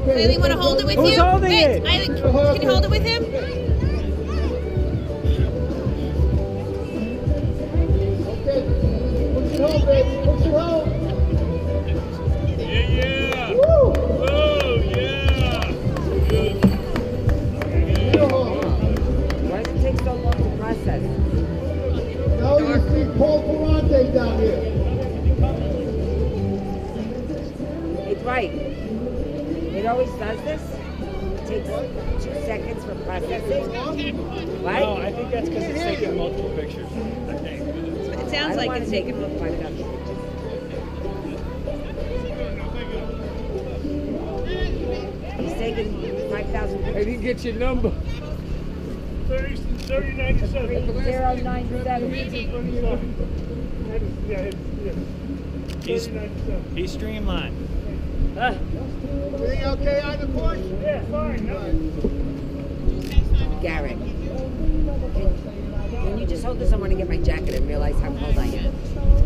Laylee, want to hold it with Who's you? holding it? Can you hold it with him? Okay. Push it home, baby. Push it home. Yeah. Woo! Oh, yeah. Why does it take so long to process? Now you see Paul Ferrante down here. It's right. It always does this. It takes 2 seconds for processing. Right? No, I think that's because it's taking multiple pictures. I think. It sounds like it's taking look like that. He's taking 5,000 pictures. I didn't get your number. 3097. 3097. He's streamlined. Everything okay on the push? Yeah, fine. No. Garrett, can you just hold this? I want to get my jacket and realize how cold I am.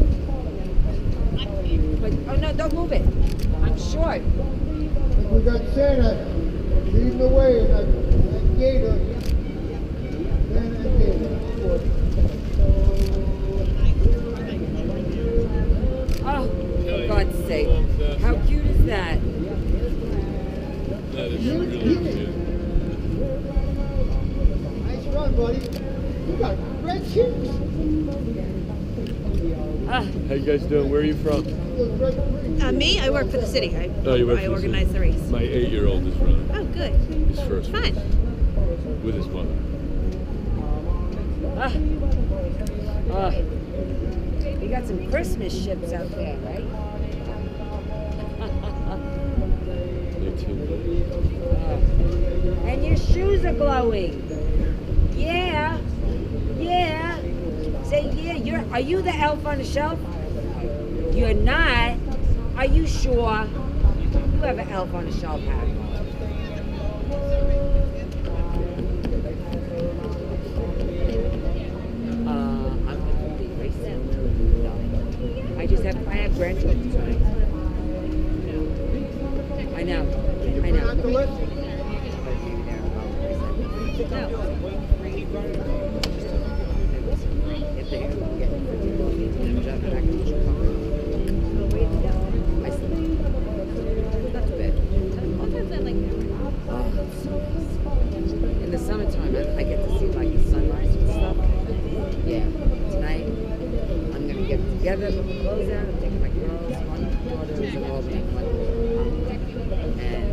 But, oh no, don't move it. I'm short. We got Santa leading the way in that gator. Santa and gator. Oh, for God's sake. How cute is that? That is really cute. Nice run, buddy. You got red cheeks. Ah, How you guys doing? Where are you from? Those red cheeks. Me? I work for the city. Oh, you work for I the organize city. the race. My 8-year-old is running Oh, good. his first Fun. race with his mother. ah, ah. You got some Christmas ships out there, right? 18. And your shoes are glowing. Yeah. Yeah. Say yeah. Are you the elf on the shelf? You're not. Are you sure? You have an elf on the shelf hat. I'm gonna be racing. I have grandchildren tonight. I know. Not the list? In the summertime, I get to see like the sunrise and stuff. Yeah, tonight I'm gonna get together, put my clothes out, I'm taking my girls, one daughters, and all being one. And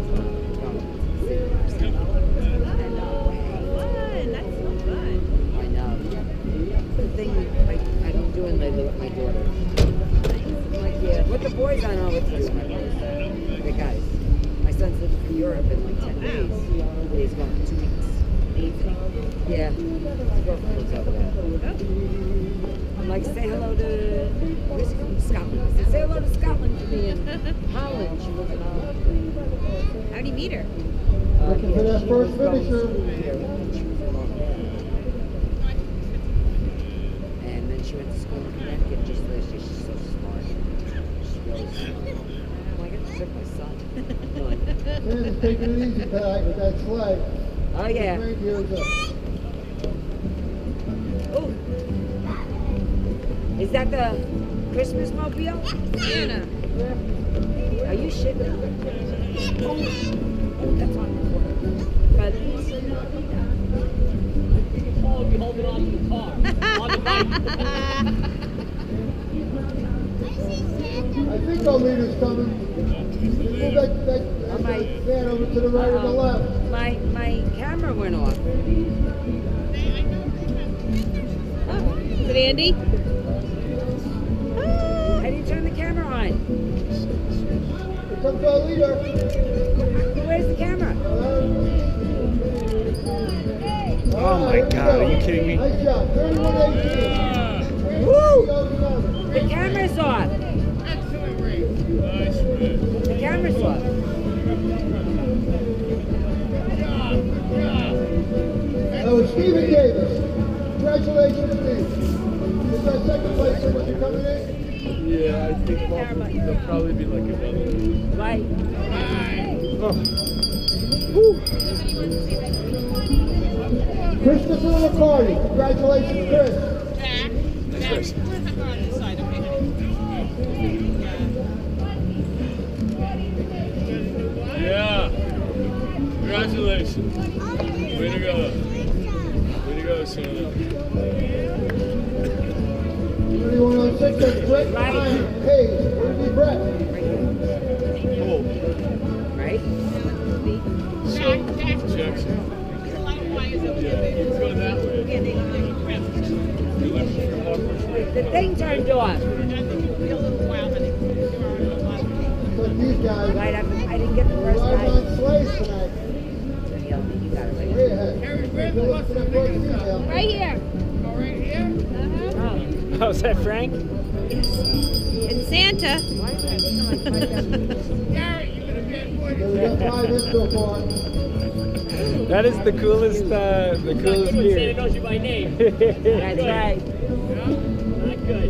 Fun. That's so fun. I know. The thing I'm doing lately with my daughters. I'm like, yeah, with the boys I know it's just my boys. The guys. My son's living in Europe in like 10 days. He's going for 2 weeks. Yeah. His girlfriend lives over there. I'm like, say hello to Scotland. I said, say hello to Scotland to me in Holland. She lives in Holland. How'd you meet her? Looking for that first finisher. And then she went to school in Connecticut just last year. She's so smart. She's really smart. I'm like, I just took my son. Santa's taking it easy tonight with that sled. Oh, yeah. Reindeer's up. Oh. Is that the Christmas mobile? Anna. Are you shitting? Oh, that's on recorder. But I'll be holding on to the car. On the mic. I think our leader's coming. Move that van over to the right or the left. my camera went off. Is it Andy? How do you turn the camera on? Here comes our leader. Where's the camera? Oh my God, are you kidding me? Nice job. 31-18. Woo! The camera's off. Nice, man. The camera's off. That was Stephen Davis. Congratulations, Steve. Is that second place since you're coming in? Yeah, I think there'll probably be like another. Right. Oh. Christopher McCarty. Congratulations, Chris. Yeah. Congratulations. Way to go. Way to go, Santa. 3106, that's Brett Ryan Hayes. Where'd be Brett? Right? Jackson. Yeah, it's going that way. You're looking for Hawkers. The thing turned off. But these guys Right, I didn't get the first ride guy. on slaves tonight. You got it right. Way ahead. Good luck for that first female. Right here. Oh, is that Frank? And Santa. So we got 5 in so far. That is the coolest Santa gear. knows you by name. That's right. Not good.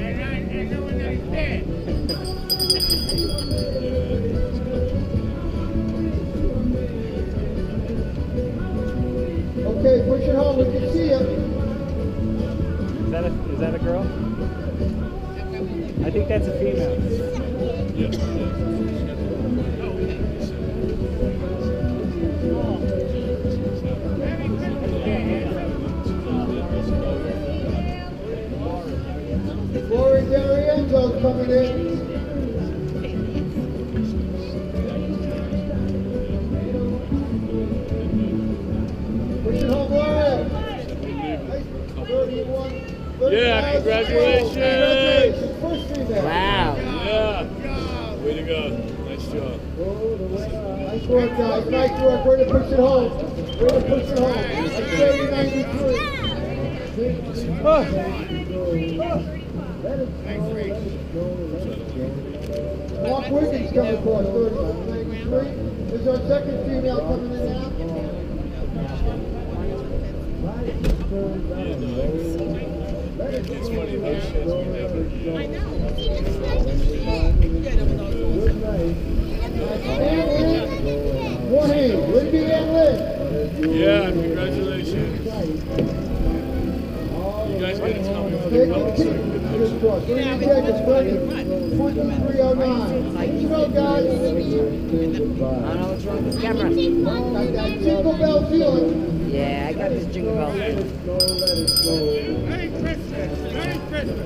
Okay, push it home. We can see you. Is that a girl? I think that's a female. Glory D'Arienzo's coming in. Push it home, Laura. 31. Yeah, congratulations. Congratulations. First female. Wow. Yeah. Way to go. Nice job. Nice work, guys. Nice work. Way to push it home. Way to push it home. That's 3093. Mark Wiggins coming across 3093. This is our second female coming in now. It's funny, those shows we never. Wahine, Lindy and Lynn. Yeah, congratulations. You guys gotta tell me what the colors are. Jacobs, 2309. Well, guys. I don't know what's wrong with this camera. Got that Jingle Bell feeling. Yeah, I got this jingle bell thing. Merry Christmas! Merry Christmas!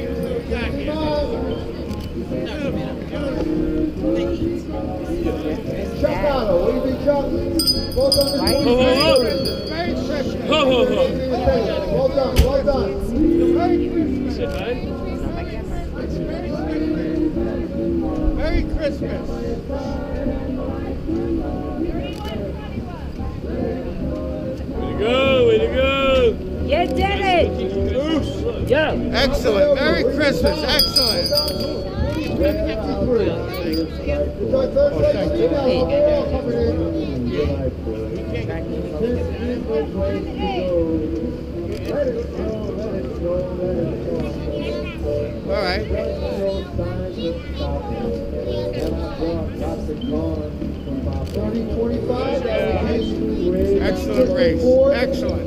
Chuck Otto, what do you think, Chuck? Both on the Right? team. Merry Christmas! Ho, ho, ho. Well done, well done. Merry Christmas! Say hi. Not my camera. Merry Christmas! Way to go, way to go. You did it! Yo! Excellent! Merry Christmas! Excellent! It's our third place female overall coming in. All right. 30-25. Excellent race. Excellent.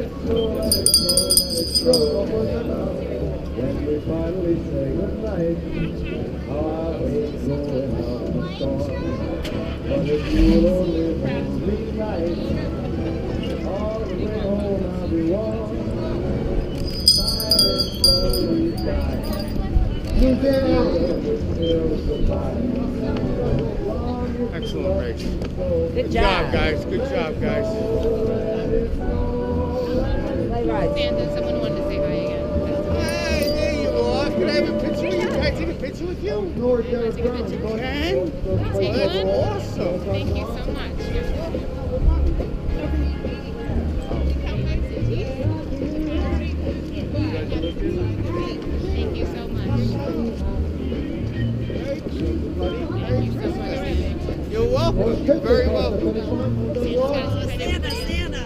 When we finally say goodnight, how I hate going out the storm. But if you'll only hold me tight, all the way home I'll be warm. Tired and slowly die. Suzanne Allen will still survive. Excellent race. Good Good job. job, guys. Good job, guys. Play right. Santa, someone wanted to say hi again. Hey, there you are. Can I have a picture with you? Can I take a picture with you? Nora Derek Take a Brown. picture? Go ahead. Take That's one? awesome. Thank you so much. Thank you so much. Thank you so much. You're welcome. You're very welcome. Santa, Santa.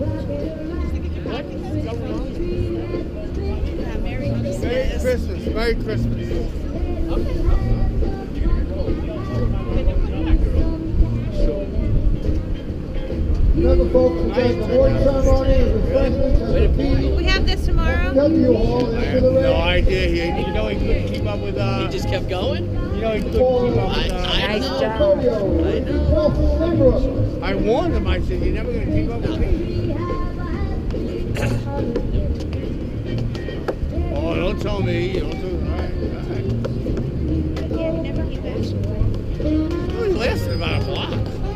Merry Christmas. Merry Christmas. Merry Christmas. Remember, folks, we got the award ceremony, refreshments, and the tea. We have this tomorrow. W Hall I after have the no race. idea. You know, he couldn't keep up with, He just kept going? you know, he couldn't keep up with, Nice Al job. Antonio, I know. 12th member. I warned him. I said, you're never going to keep up with me. Oh, don't tell me. Don't tell me. All right. Yeah, he never came back. It only lasted about a block.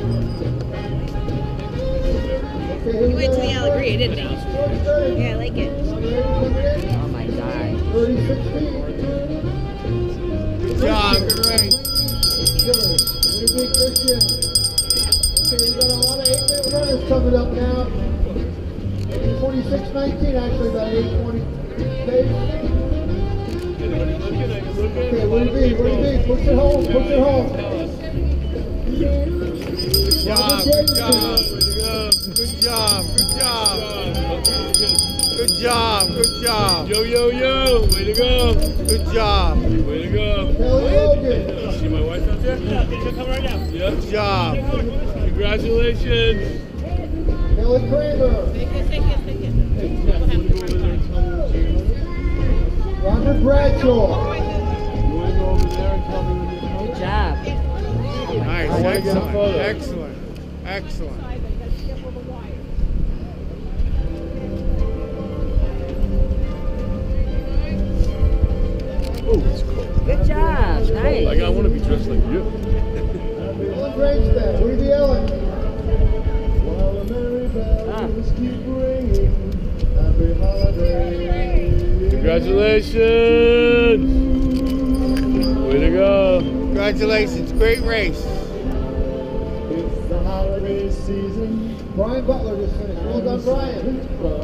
He went to the Allegria, didn't he? Yeah, I like it. Oh my God. 30-16. Good job. Good race. Gilly, what a big Christian. Okay, we got a lot of 8-minute runners coming up now. 26-19, actually, about 8:20. Okay, where do you be? Push it home, push it home. Good job. Good job. Good job. Good job. Good job. Good job. Yo, yo, yo. Way to go. Good job. Way to go. Kelly Logan. See my wife out there? Yeah, she'll come right now. Yeah. Good job. Congratulations. Kelly Kramer. Roger Bradshaw. You want to go over there and tell me when you're coming? Good job. Nice. I wanna get a photo. Excellent. Excellent. Excellent. Oh, it's cold. Good job. Nice. Like, I want to be dressed like you. Ellen Granstead. Rudy Ellen. Ah. Congratulations. Way to go. Congratulations. Great race. It's the holiday season. Brian Butler just finished. Well done, Brian.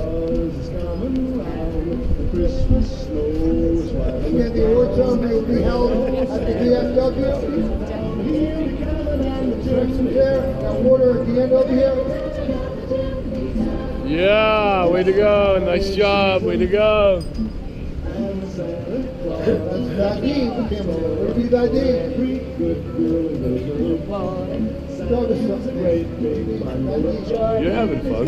Again, the award ceremony will be held at the DFW. Directions there. Got water at the end over here. Yeah, way to go. Nice job. Way to go. That's Vadine. Where be Vadine? You're having fun.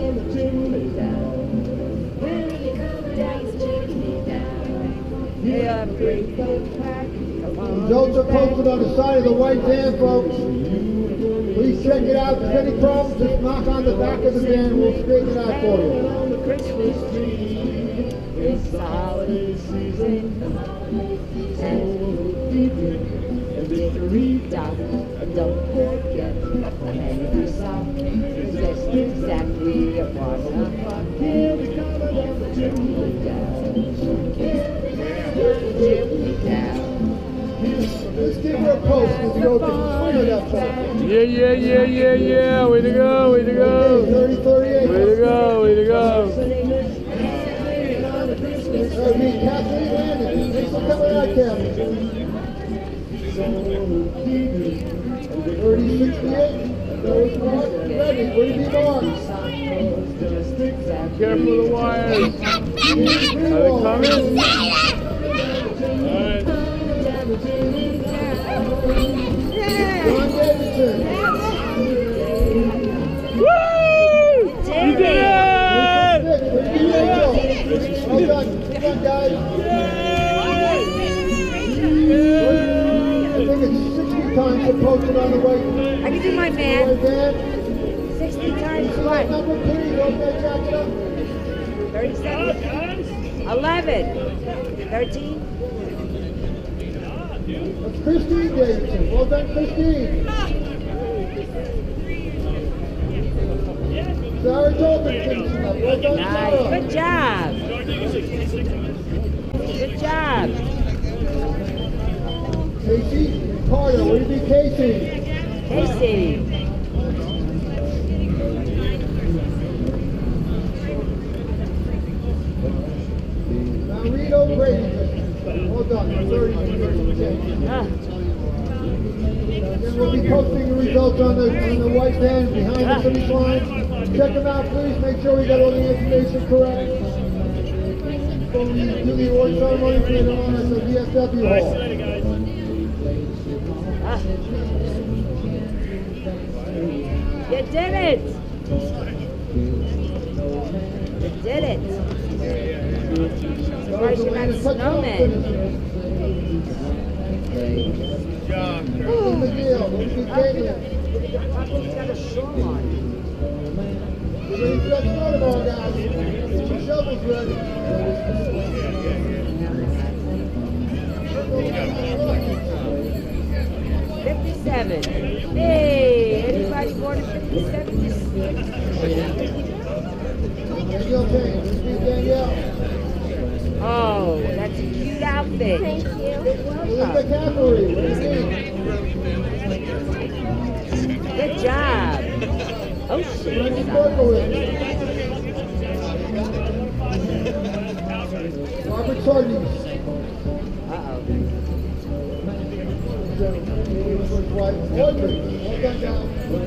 Results are posted on the side of the white van, folks. Please check it out. If there's any problems, just knock on the back of the van. We'll straighten it out for you. Christmas tree. It's the holiday season. And victory dot. And don't forget the angry song. Just exactly upon the clock. Here we come again, the chimney down. Chimney down. Let's give her a post as we go to the swing of that song. Yeah, yeah, yeah, yeah, yeah. Way to go. Way to go. 30-38. Way to go. Way to go. That'll be Kathleen Landon. Thanks for coming out, Kathy. 30-68. Those Mark. Ready. Where do you Mark? Careful of the wires. Are they coming? All right. John Davidson. Woo! You did it! Well done. Well done, guys. I think it's 60 times they posted on the white I can do my man. van. 60 times So that what? number, please, don't get jacked up. 37? 11. 13? That's Christine Davidson. Well done, Christine. Sarah Tobin finishing up. Well done, Nice. Sarah. Good job. Good job. Casey Carter. Where do you be, Casey? Casey. Marito Brady. Well done. 30. Ah. Then we'll be posting the results on the white van behind the finish line. Check them out, please. Make sure we got all the information correct. When we do the award ceremony later on at the VFW Hall. Ah. You did it. You did it. Surprised you got snowman. Good job, Kurt. What's the deal? What's the deal? How come you got a shawl on? We're ready for that snow tomorrow, guys. The shovel's ready. $57. Hey, anybody more than 57? Danielle Payne, this is Danielle. Oh, that's a cute outfit. Thank you. Elizabeth Cavalry, what do you need? Good job. Oh, shit. Randy Berkowitz. Robert Sardis. Uh-oh. Audrey, well done, guys.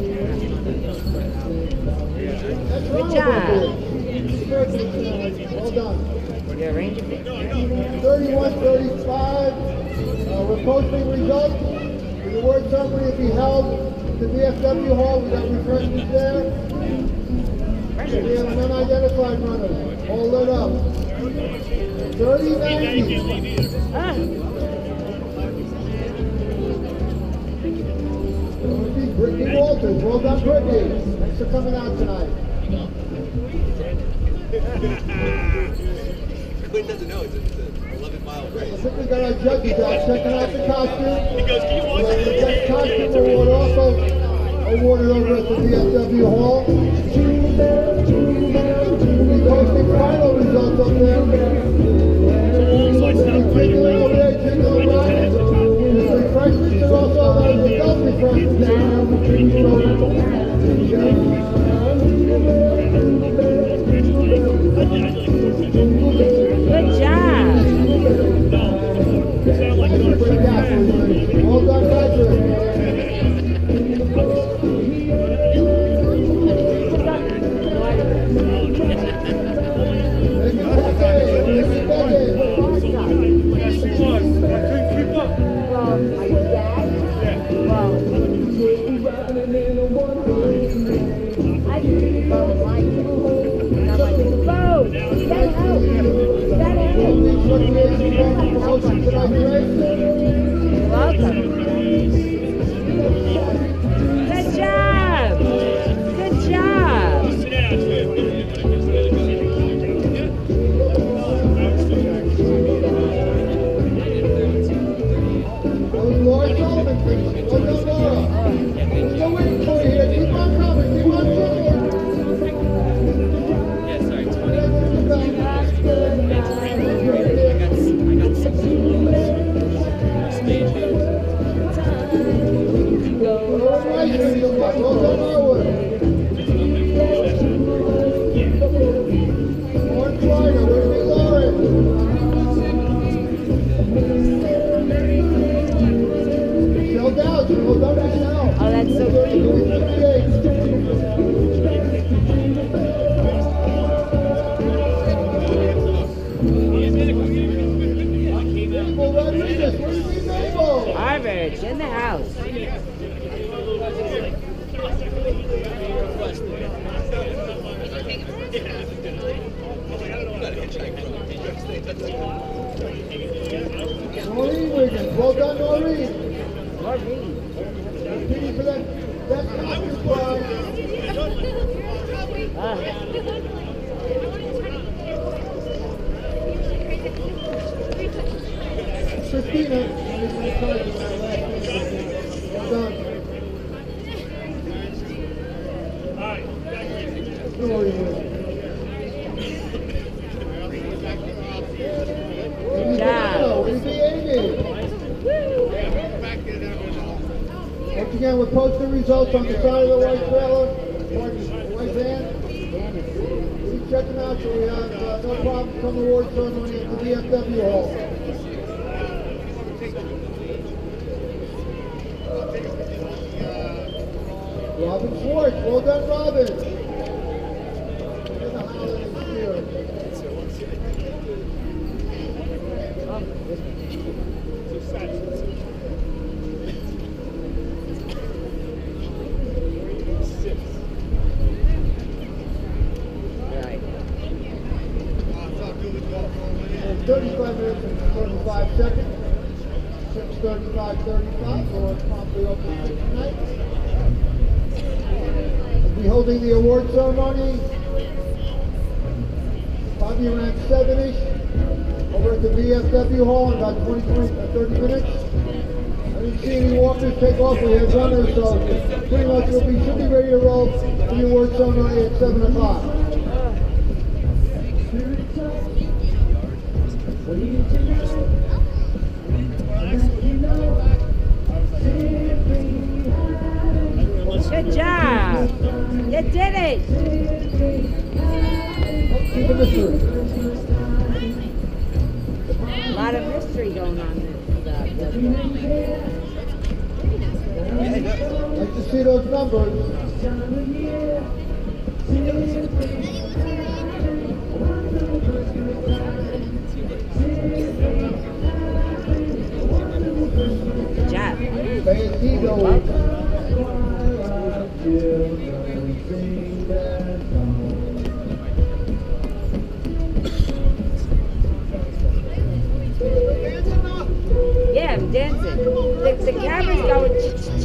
That's Good Ronald job. Berkowitz. Well done. You arrange it? 31-35. We're posting results. The award ceremony will be held at the VFW Hall. We got refreshments there. We have an unidentified runner, all lit up. 30-90. Ah. Brittany Walters, well done, Brittany. Thanks for coming out tonight. Quinn doesn't know it's an 11-mile I race. think we got our judges out checking out the costume. He goes, can you watch The it? best costume award also awarded over at the VFW Hall. We'll be posting final results up there. We'll be jiggling over there, jiggling around. There's refreshments and also there's adult refreshments there. Good job. Well done, Patrick. Welcome. Good job. Good job. Sit down, Laura Sullivan, well done, Laura. We're still waiting for you here. Keep on coming. Keep on coming. Yeah, sorry, 20. Oh, that's so Harvard in the house. Noreen Wiggins, well done, Noreen. Maureen. Competing for that costume prize. Ah. Christina, well done. Noreen Wiggins. Good job. Once again, we're posting results on the side of the white trailer, white van. Please check them out so we have no problem come award ceremony at the VFW Hall. Robin Schwartz, well done, Robin. In the holiday spirit. 25:35. We'll promptly open tonight. We'll be holding the award ceremony probably around 7-ish over at the VFW Hall in about 30 minutes. I didn't see any walkers take off. We had runners, so pretty much should be ready to roll for the award ceremony at 7 o'clock. Good job. You did it. Keep the mystery. A lot of mystery going on this. Like to see those numbers. Good job. Bandito. Yeah, I'm dancing. The camera's going.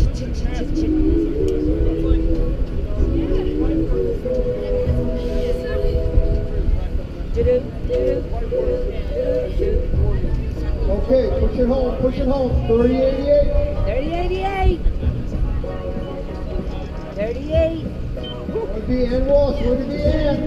Okay, push it home, 3088. 3088. 38. Would be Ann Walsh, would it be Ann?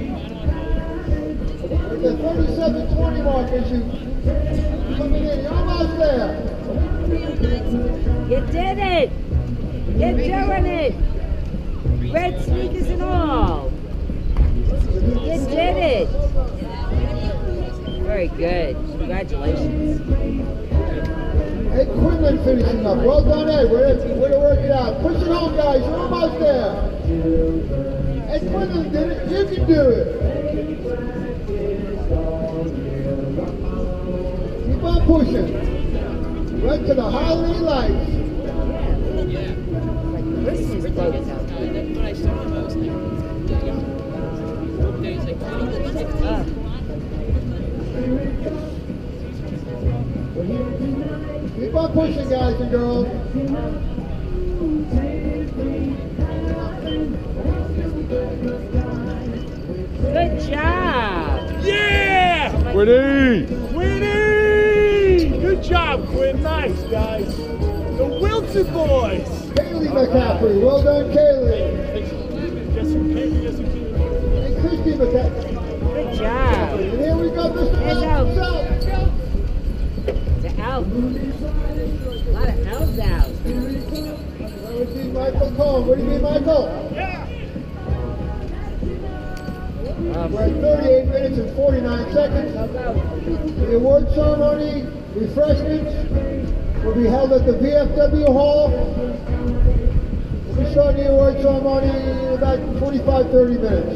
With the 3720 mark as you coming in, you're almost there. You did it. You're doing it. Red sneakers and all. You did it. Very good. Congratulations. Ed Quinlan finishing up. Well done, Ed. Way to work it out. Push it home, guys. You're almost there. Ed Quinlan did it. You can do it. Keep on pushing. Right to the holiday lights. Like Christmas boats out there. When I saw him, I was like, he's like 20, Keep on pushing, guys and girls. Good job. Yeah! Quinny! Quinny! Good job, Quinn. Nice, guys. The Wilson boys. Kaylee McCaffrey. Well done, Kaylee. And Christy McCaffrey. Good job. And here we go, Mr. Here's Elf. The elf. A lot of elves out. That would be Michael Cohen. What do you mean, Michael? We're at 38 minutes and 49 seconds. The award ceremony, refreshments, will be held at the VFW Hall. We'll be starting the award ceremony in about 25-30 minutes.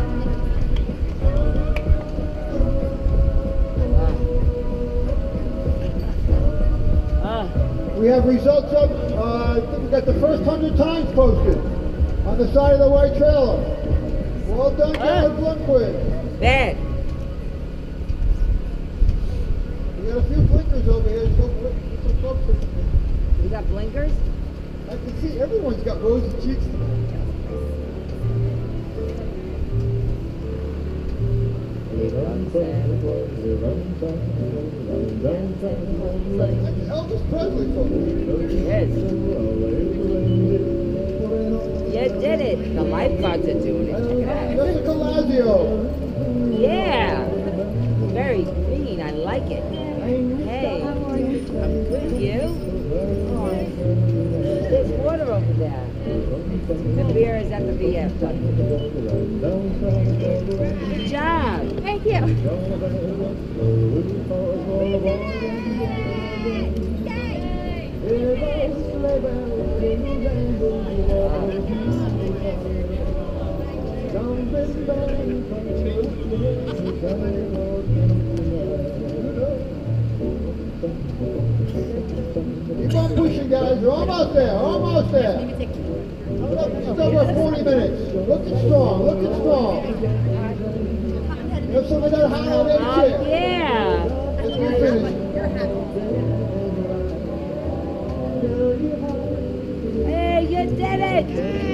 We have results up. I think we got the first 100 times posted on the side of the white trailer. Well done, Caleb Lundquist. Bad. We got a few blinkers over here. So folks, You got blinkers? I can see everyone's got rosy cheeks. That's Elvis Presley folks. Yes. You did it. The lifeguards are doing it. Check it out. Jessica Lazio. Yeah. Very clean. I like it. Hey. I'm good. You? There's water over there. The beer is at the VFW. Good job. Thank you. Keep on pushing, guys. You're almost there. Almost there. Just over 40 minutes. Looking strong. Looking strong. You have some of that holiday Oh, cheer. yeah. As we finish. it!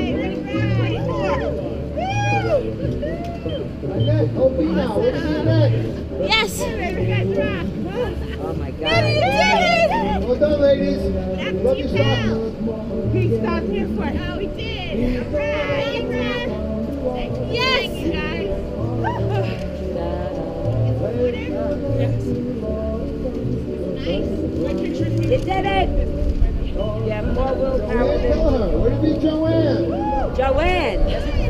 Annette, help me now. What is it next? Yes! Oh my You God. did it! Well done, ladies. Love you, stockings. He stopped here for it. Oh, he did. All right. Yes! Guys. You did it! You have more willpower Joanne than Kelleher. Where did you be, Joanne? Joanne. Doesn't